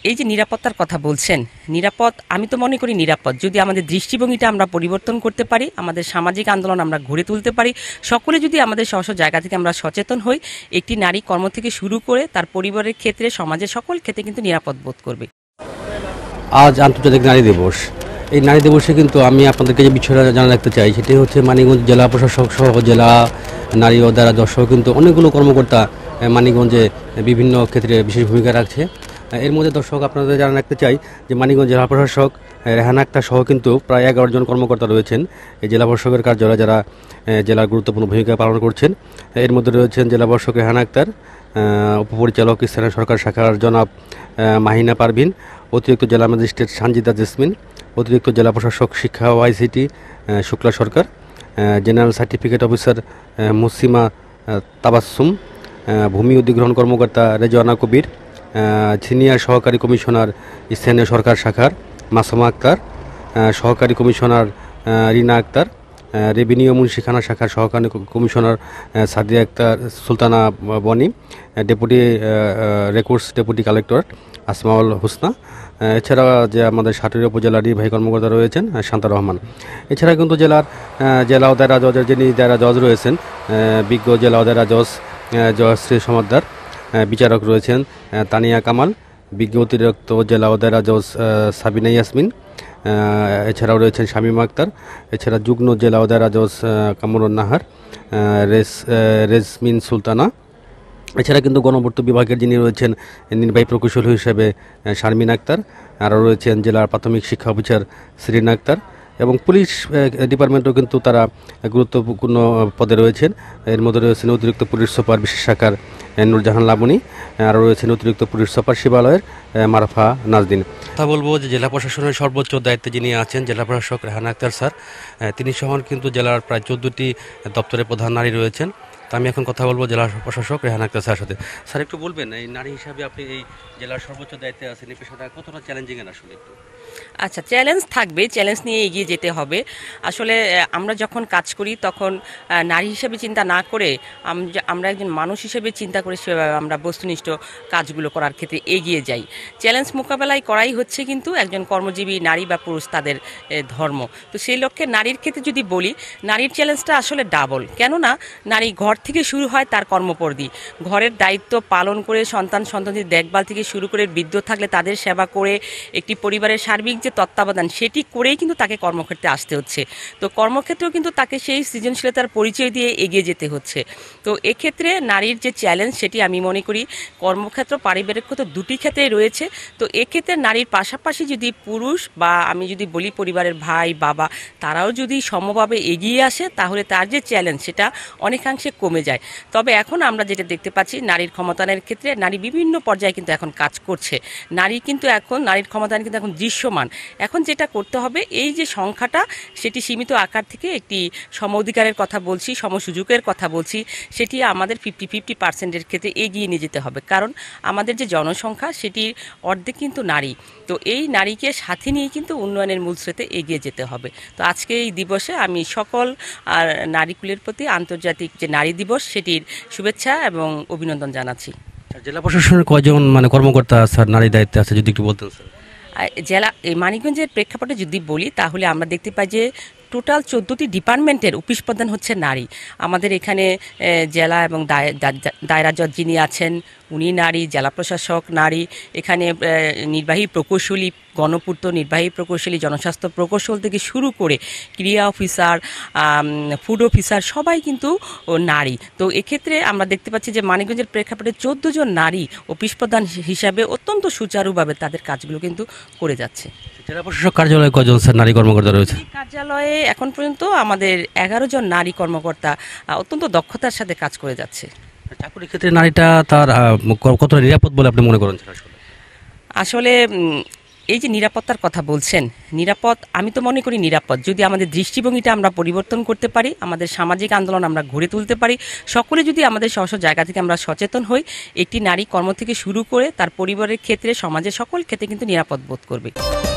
এই যে নিরাপত্তার কথা বলছেন, নিরাপদ আমি তো মনে করি নিরাপদ যদি আমাদের দৃষ্টিভঙ্গিটা আমরা পরিবর্তন করতে পারি, আমাদের সামাজিক আন্দোলন আমরা গড়ে তুলতে পারি, সকলে যদি আমাদের স্ব স্ব জায়গা থেকে আমরা সচেতন হই, একটি নারী কর্ম থেকে শুরু করে তার পরিবারের ক্ষেত্রে সমাজের সকল ক্ষেত্রে কিন্তু নিরাপদ বোধ করবে। আজ আন্তর্জাতিক নারী দিবস। এই নারী দিবসে কিন্তু আমি আপনাদেরকে যে বিষয়টা জানা রাখতে চাই সেটি হচ্ছে মানিকগঞ্জ জেলা প্রশাসক সহ জেলা নারী ও দ্বারা দর্শক কিন্তু অনেকগুলো কর্মকর্তা মানিকগঞ্জে বিভিন্ন ক্ষেত্রে বিশেষ ভূমিকা রাখছে। এর মধ্যে দর্শক আপনাদের জানা রাখতে চাই যে মানিকগঞ্জ জেলা প্রশাসক রেহানা আক্তার সহ কিন্তু প্রায় 11 জন কর্মকর্তা রয়েছেন এই জেলা প্রশাসকের কার্যালয়ে, যারা জেলার গুরুত্বপূর্ণ ভূমিকা পালন করছেন। এর মধ্যে রয়েছেন জেলা প্রশাসক রেহানা আক্তার, উপপরিচালক স্থানীয় সরকার শাখার জনাব মাহিনা পারভিন, অতিরিক্ত জেলা ম্যাজিস্ট্রেট সানজিদা জেসমিন, অতিরিক্ত জেলা প্রশাসক শিক্ষা ও ICT Shukla Sarkar, general certificate officer Musima Tabassum, ভূমি অধিগ্রহণ কর্মকর্তা রেজওয়ানা কবির, সিনিয়র সহকারী কমিশনার স্থানীয় সরকার শাখার মাসুমা আক্তার, সহকারী কমিশনার রিনা আক্তার, রেভিনিউ মুন্সিখানা শাখার সহকারী commissioner Sadia Akter Sultana Boni, deputy records deputy collector Asmaul Husna, এছাড়া যে আমাদের সাটুরিয়া উপজেলার নির্বাহী কর্মকর্তা রয়েছেন শান্তা রহমান। এছাড়া কিন্তু জেলা ও দায়রা জজের যিনি দায়রা জজ রয়েছেন বিজ্ঞ জেলা ও দায়রা জজ জয়শ্রী সমাদ্দার, বিচারক রয়েছেন তানিয়া কামাল, বিজ্ঞ অতিরিক্ত জেলা ও দায়রা জজ সাবিনা ইয়াসমিন, এছাড়াও রয়েছেন শামীমা আক্তার, এছাড়া যুগ্ম জেলা ও দায়রা জজ কামরুন নাহার, রেজমিন সুলতানা, এছাড়া কিন্তু গণপূর্ত বিভাগের যিনি রয়েছেন নির্বাহী প্রকৌশলী হিসেবে শারমিন আক্তার, আরও রয়েছেন জেলার প্রাথমিক শিক্ষা অফিসার সিরিন আক্তার, এবং পুলিশ ডিপার্টমেন্টও কিন্তু তারা গুরুত্বপূর্ণ পদে রয়েছেন। এর মধ্যে রয়েছেন অতিরিক্ত পুলিশ সুপার বিশেষ শাখার নুরজাহান লাবণী, আরও রয়েছেন অতিরিক্ত পুলিশ সুপার শিবালয়ের মারফা নাজদিন। কথা বলবো যে জেলা প্রশাসনের সর্বোচ্চ দায়িত্বে যিনি আছেন জেলা প্রশাসক রেহানা আক্তার স্যার, তিনি সহ কিন্তু জেলার প্রায় 14টি দপ্তরের প্রধান নারী রয়েছেন। তো আমি এখন কথা বলবো জেলা প্রশাসক রেহানা আক্তার স্যারের সাথে। স্যার, একটু বলবেন এই নারী হিসাবে আপনি এই জেলার সর্বোচ্চ দায়িত্বে আছেন, এই পেশাটা কতটা চ্যালেঞ্জিং আসলে একটু? আচ্ছা, চ্যালেঞ্জ থাকবে, চ্যালেঞ্জ নিয়ে এগিয়ে যেতে হবে। আসলে আমরা যখন কাজ করি তখন নারী হিসেবে চিন্তা না করে আমরা একজন মানুষ হিসেবে চিন্তা করে সেভাবে আমরা বস্তুনিষ্ঠ কাজগুলো করার ক্ষেত্রে এগিয়ে যাই। চ্যালেঞ্জ মোকাবেলায় করাই হচ্ছে কিন্তু একজন কর্মজীবী নারী বা পুরুষ তাদের ধর্ম। তো সেই লক্ষ্যে নারীর ক্ষেত্রে যদি বলি, নারীর চ্যালেঞ্জটা আসলে ডাবল। কেননা নারী ঘর থেকে শুরু হয় তার কর্মপরিধি, ঘরের দায়িত্ব পালন করে সন্তানদের দেখভাল থেকে শুরু করে বৃদ্ধ থাকলে তাদের সেবা করে একটি পরিবারের সার্বিক যে তত্ত্বাবধান সেটি করেই কিন্তু তাকে কর্মক্ষেত্রে আসতে হচ্ছে। তো কর্মক্ষেত্রেও কিন্তু তাকে সেই সৃজনশীলতার পরিচয় দিয়ে এগিয়ে যেতে হচ্ছে। তো এক্ষেত্রে নারীর যে চ্যালেঞ্জ সেটি আমি মনে করি কর্মক্ষেত্র পারিবারিক ক্ষেত্র দুটি ক্ষেত্রেই রয়েছে। তো এক্ষেত্রে নারীর পাশাপাশি যদি পুরুষ বা আমি যদি বলি পরিবারের ভাই বাবা তারাও যদি সমভাবে এগিয়ে আসে তাহলে তার যে চ্যালেঞ্জ সেটা অনেকাংশে কমে যায়। তবে এখন আমরা যেটা দেখতে পাচ্ছি নারীর ক্ষমতায়নের ক্ষেত্রে নারী বিভিন্ন পর্যায়ে কিন্তু এখন কাজ করছে। নারীর ক্ষমতায়ন কিন্তু এখন দৃশ্যমান। এখন যেটা করতে হবে এই যে সংখ্যাটা সেটি সীমিত আকার থেকে একটি সম অধিকারের কথা বলছি, সমসুযোগের কথা বলছি, সেটি আমাদের 50-50% ক্ষেত্রে এগিয়ে নিয়ে যেতে হবে। কারণ আমাদের যে জনসংখ্যা সেটির অর্ধেক কিন্তু নারী। তো এই নারীকে সাথে নিয়ে কিন্তু উন্নয়নের মূল স্রোতে এগিয়ে যেতে হবে। তো আজকে এই দিবসে আমি সকল নারীকুলের প্রতি আন্তর্জাতিক যে নারী দিবস সেটির শুভেচ্ছা এবং অভিনন্দন জানাচ্ছি। জেলা প্রশাসনের কয়জন কর্মকর্তা স্যার নারী দায়িত্বে আছে যদি একটু বলতেন স্যার? এই মানিকগঞ্জের প্রেক্ষাপটে যদি বলি তাহলে আমরা দেখতে পাই যে টোটাল 14টি ডিপার্টমেন্টের অফিস প্রধান হচ্ছে নারী। আমাদের এখানে জেলা এবং দায়রা জজ যিনি আছেন উনি নারী, জেলা প্রশাসক নারী, এখানে নির্বাহী প্রকৌশলী, গণপূর্ত নির্বাহী প্রকৌশলী, জনস্বাস্থ্য প্রকৌশল থেকে শুরু করে ক্রিয়া অফিসার, ফুড অফিসার সবাই কিন্তু নারী। তো এক্ষেত্রে আমরা দেখতে পাচ্ছি যে মানিকগঞ্জের প্রেক্ষাপটে 14 জন নারী অফিস প্রধান হিসাবে অত্যন্ত সুচারুভাবে তাদের কাজগুলো কিন্তু করে যাচ্ছে। জেলা প্রশাসক কার্যালয়ে কজন স্যার নারী কর্মকর্তা রয়েছে? কার্যালয়ে এখন পর্যন্ত আমাদের 11 জন নারী কর্মকর্তা অত্যন্ত দক্ষতার সাথে কাজ করে যাচ্ছে। চাকরির ক্ষেত্রে নারীটা তার কতটা নিরাপদ বলে আপনি মনে করেন? আসলে এই যে নিরাপত্তার কথা বলছেন, নিরাপদ আমি তো মনে করি নিরাপদ যদি আমাদের দৃষ্টিভঙ্গিটা আমরা পরিবর্তন করতে পারি, আমাদের সামাজিক আন্দোলন আমরা গড়ে তুলতে পারি, সকলে যদি আমাদের স্ব স্ব জায়গা থেকে আমরা সচেতন হই, একটি নারী কর্ম থেকে শুরু করে তার পরিবারের ক্ষেত্রে সমাজের সকল ক্ষেত্রে কিন্তু নিরাপদ বোধ করবে।